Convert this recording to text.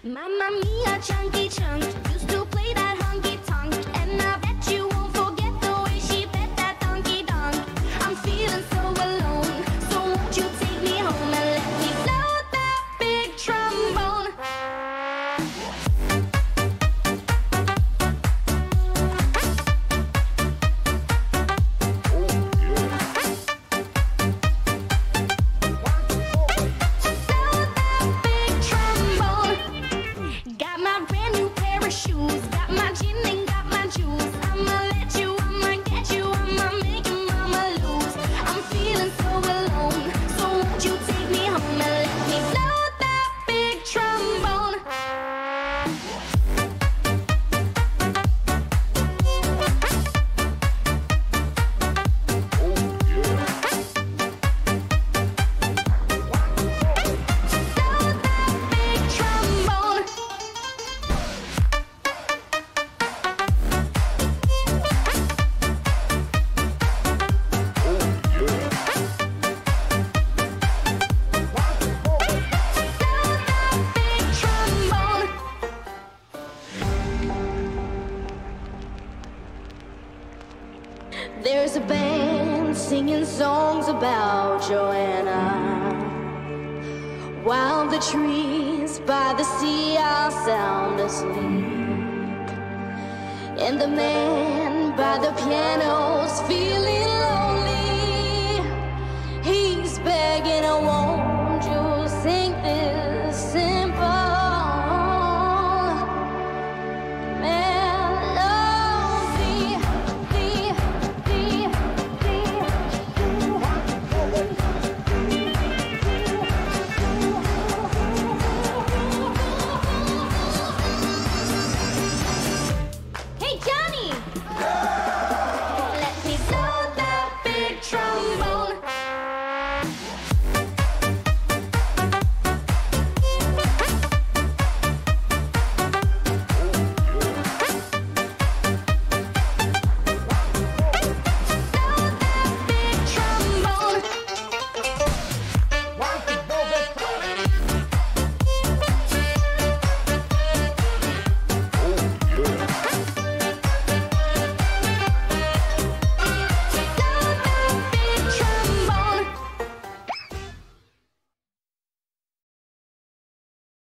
Mamma mia, chunky chunk, used to play that honky tonk, and I bet you won't forget the way she bet that donkey donk. I'm feeling so alone, so won't you take me home and let me blow that big trombone? Got my brand new pair of shoes, got my gin and got my juice. I'ma let you, I'ma get you, I'ma make your mama lose. I'm feeling so alone, so won't you take me home and let me blow that big trombone? There's a band singing songs about Joanna, while the trees by the sea are sound asleep, and the man by the piano's feeling